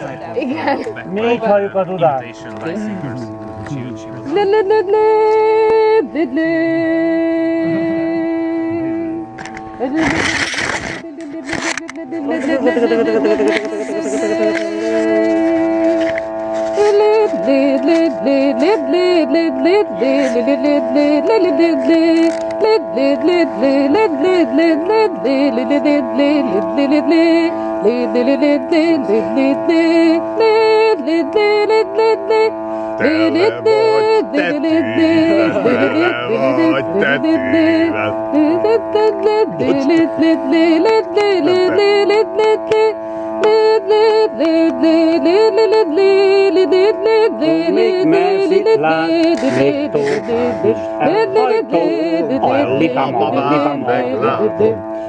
Igen. Még halljuk a dudát. Még messzik lát, még tovább is elhajtó, a lipam meglátó.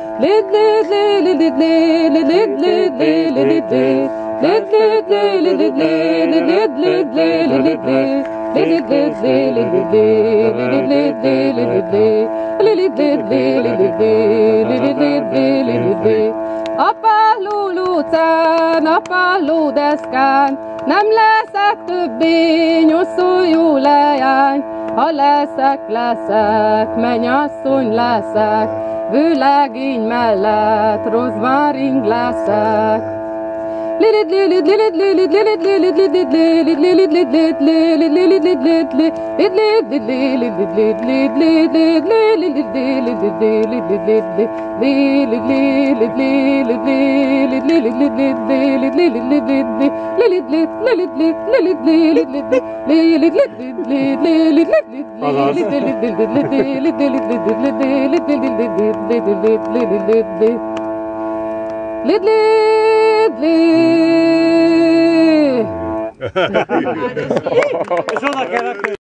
A pálulócán, a pálódeszkán nem leszek többé nyoszoljú lejány. Ha leszek, mennyasszony leszek, vőlegény mellett rozmaring leszek. És oda kell